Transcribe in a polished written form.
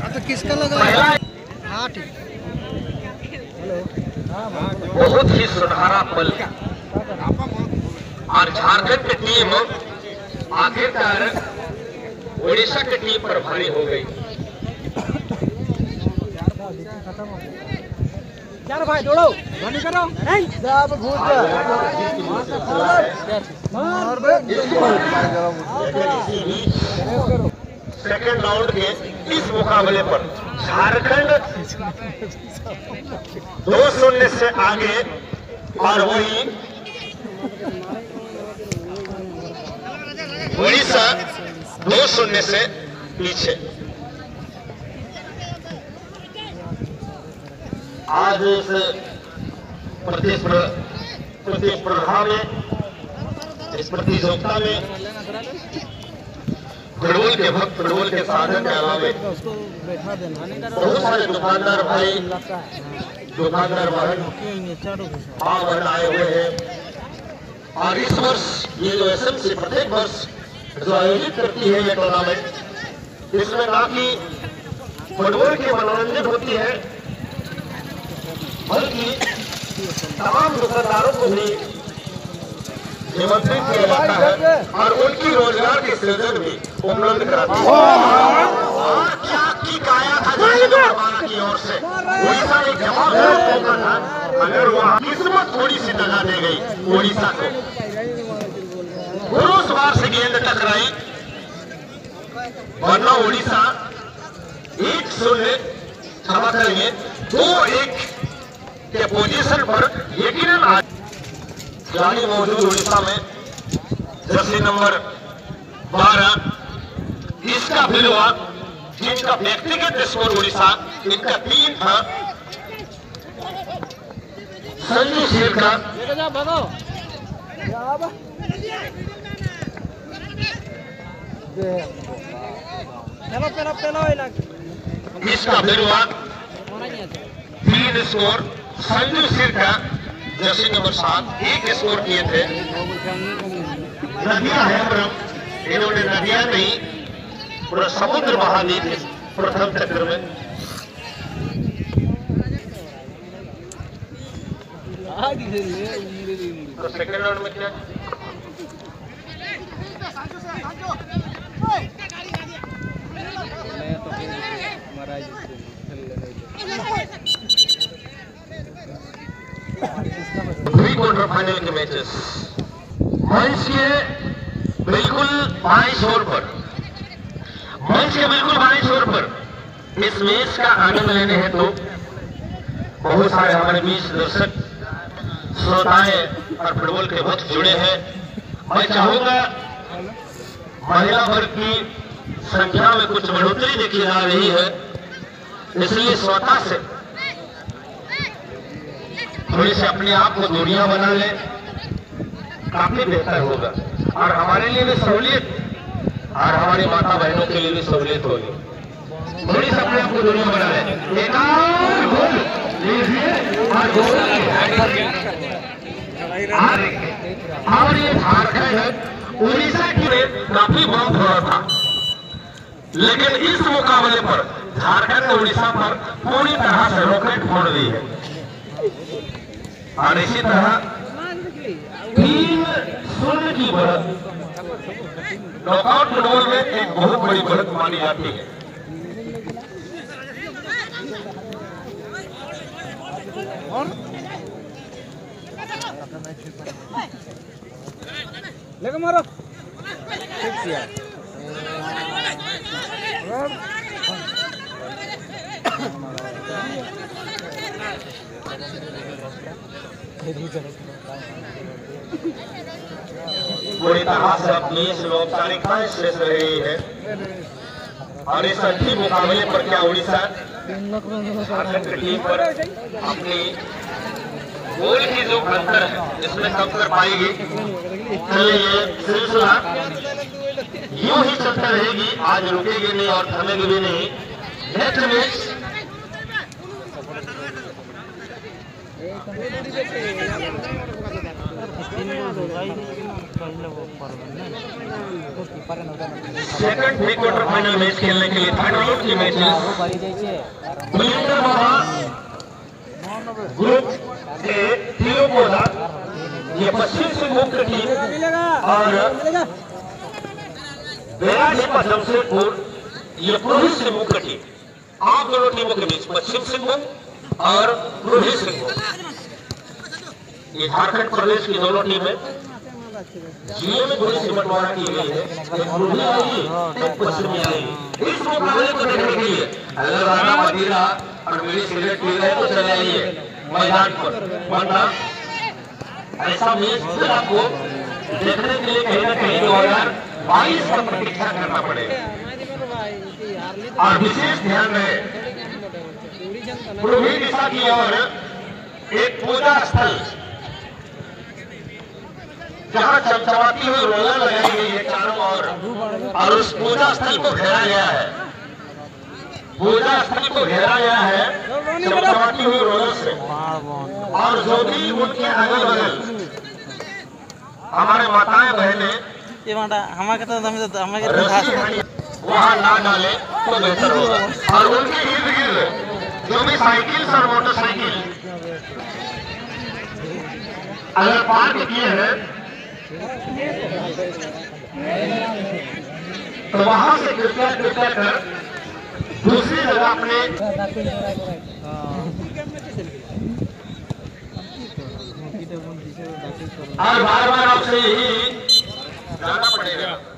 तो किसका लगा? हाँ ठीक। बहुत ही सुनहरा पल और झारखंड की टीम आखिरकार उड़ीसा की टीम पर भारी हो गई। यार भाई दौड़ो, बंद करो। नहीं जा घूस जा। मार बे। सेकेंड राउंड के इस मुकाबले पर झारखंड 2-0 से आगे और वही उड़ीसा 2-0 से पीछे। आज इस प्रतिस्पर्धा में, इस प्रतियोगिता में फुटबॉल के भक्त, फुटबॉल के साधन के अलावा बहुत सारे दुकानदार भाई, दुकानदार बहन माँ बहन आए हुए हैं। और इस वर्ष ये जो एसएमसी प्रत्येक वर्ष जो आयोजित करती है ये टूर्नामेंट, इसमें ना कि फुटबॉल की मनोरंजन होती है बल्कि तमाम दुकानदारों को भी निमंत्रित किया जाता है और उनकी रोजगार के सृजन भी उपलब्ध कराती है। और क्या की काया था की ओर से उड़ीसा एक जबरदस्त मौका था, अगर वहाँ किस्मत थोड़ी सी दगा दे गई उड़ीसा को। पुरुष बार से गेंद टकराई वरना उड़ीसा 1-0 क्षमा करेंगे 2-1 के पोजीशन पर यकीनन आज खिलाड़ी मौजूद उड़ीसा में। जर्सी नंबर 12 इसका भिलवा, जिनका व्यक्तिगत स्कोर उड़ीसा इनका 3 था। संजू शेर का इसका भिलवा 3 स्कोर। संजू शेर का जर्सी नंबर 7 1 स्कोर किए थे। नदियां है इन्होंने नदियां नहीं पूरा समुद्र बहा दी थी प्रथम चक्र में। तो सेकेंड राउंड में क्या क्वार्टर फाइनल के मैचेस मंच के बिल्कुल बाईं छोर पर, इस मैच का आनंद लेने हैं तो बहुत सारे हमारे बीच दर्शक, श्रोताएं और फुटबॉल के भक्त जुड़े हैं। मैं चाहूंगा महिला वर्ग की संख्या में कुछ बढ़ोतरी देखी जा रही है, इसलिए स्वतः से थोड़ी से अपने आप को दूरियां बना ले, काफी बेहतर होगा और हमारे लिए भी सहूलियत और हमारी माता बहनों के लिए भी सहूलियत होगी। थोड़ी से अपने आप को दूरियां बना ले। और ये झारखंड उड़ीसा की काफी बम हुआ था, लेकिन इस मुकाबले पर झारखंड ने उड़ीसा पर पूरी तरह से रॉकेट फोड़ दी है। और इसी तरह 3-0 की बढ़त नॉकआउट फुटबॉल में एक बहुत बड़ी बढ़त मानी जाती है। लेके मारो पूरी तरह से अपनी इस औपचारिकताएं शेष रही है। और इस अच्छी मुकाबले पर क्या उड़ीसा झारखंड की टीम पर अपनी गोल की जो अंतर है इसमें कम कर पाएगी। चलिए सिलसिला यूं ही चलता रहेगी, आज रुकेगी नहीं और थमेगी भी नहीं। Next match second pre quarter final match खेलने के लिए थर्ड राउंड की मैचेस ग्रुप ए तिरुपोला ये पश्चिम सिंहभूम की टीम और बेराडीपा जमशेदपुर ये पूर्वी सिंहभूम की टीम। आप दोनों टीमों के बीच पश्चिम सिंहभूम और पूर्वी सिंहभूम, ये झारखंड प्रदेश की दोनों टीमें जिले में थोड़ी सी बंटवारा की गई है, पूर्वी आई तो पश्चिमी आई। इस मुकाबले को देखने के लिए अगर राणा मदीरा और मेरी सिगरेट पी रहे तो चले आइए मैदान पर, वरना ऐसा मैच फिर आपको देखने के लिए कहीं ना कहीं 2022 का प्रतीक्षा करना पड़ेगा। और विशेष ध्यान रहे पूर्वी दिशा की ओर एक पूजा स्थल जहां चमचमाती हुई रोलर लगाई गई है चारों ओर, और उस पूजा स्थल को घेरा गया है, पूजा स्थल को घेरा गया है चमचमाती हुई रोलर से। और जो भी उनके अगल बगल हमारे माताएं बहनें वहां ना डाले तो बेहतर होगा। और उनके इर्द गिर्द जो भी साइकिल और मोटरसाइकिल अगर पार्क किए हैं तो वहां से कृपया कर दूसरी जगह अपने और बार बार आपसे यही जाना पड़ेगा।